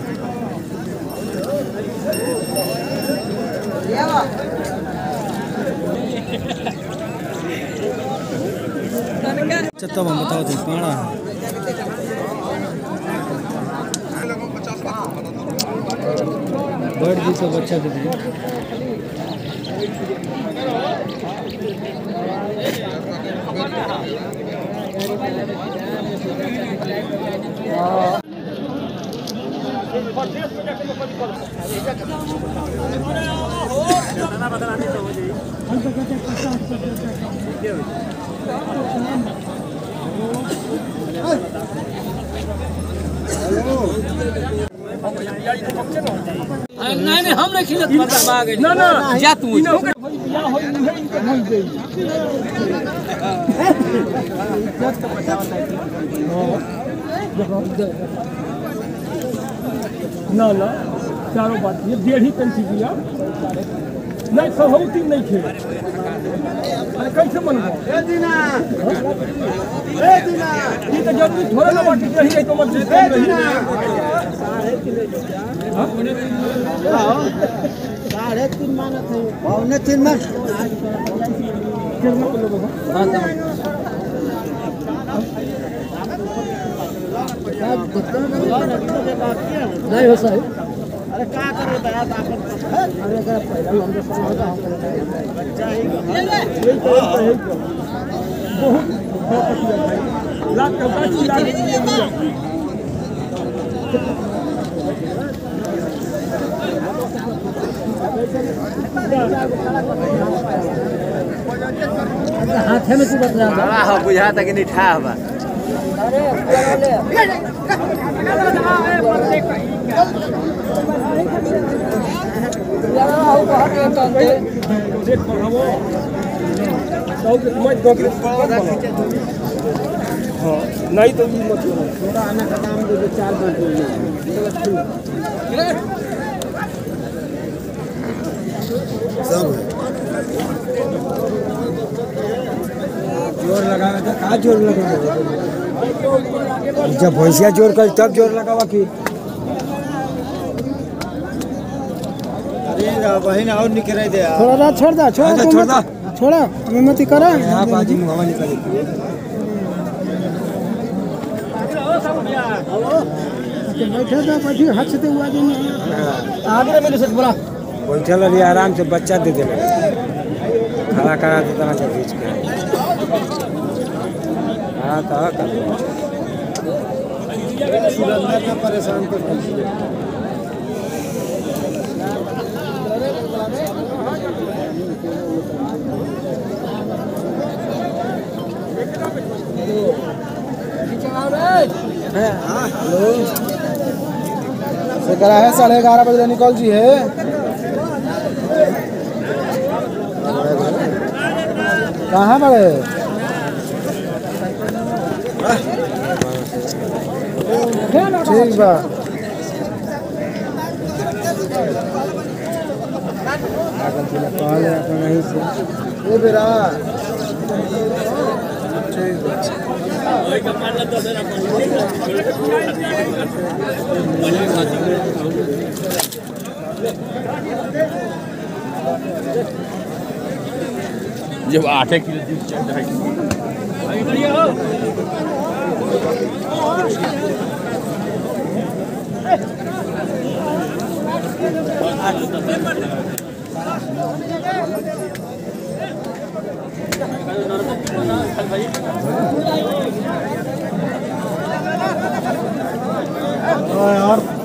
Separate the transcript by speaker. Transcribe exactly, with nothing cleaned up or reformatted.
Speaker 1: तब हम बताओ थे पाड़ा बर्ड जी तो बच्चा दे दिए नहीं नहीं हम नहीं खिलत ना ना जा तू ना ना चारों बात ये डेढ़ ही पेंसिल दिया नहीं सहुती नहीं थे कैसे बनवा ए दीना ए दीना ये तो जब भी थोड़ा ना बाटी रही है तो मत ए दीना साढ़े तीन मानत है पौने तीन मान कितना लोग हां नहीं हो सही अरे क्या करो दया ताकत अरे अगर पहला लंबे समय होता हम बच्चा ही बहुत बहुत लाख का बाकी लाख हाथ में तू बता रहा है बुझा तक नहीं ठा बा अरे नहीं तो थोड़ा आना का काम दे चार सब जोर लगावे तो का जोर लगावे जब भैंसिया जोर कर तब जोर लगावा की अरे बहन और निकल दे थोड़ा ना छोड़ दा छोड़ दा छोड़ दा छोड़ा मैं मत करा यहां बाजी मुंहवा निकल बैठा था बैठी हाथ से हुआ दिन आगे मेरे से बोला बैठल रही आराम से बच्चा दे दे खड़ा करा देता ना खींच के हाँ तो परेशान कर से करा है साढ़े ग्यारह बजे निकल जी है कहाँ बड़े ठीक बा नहीं से ये बेरा ठीक
Speaker 2: जब आठ किलो
Speaker 1: और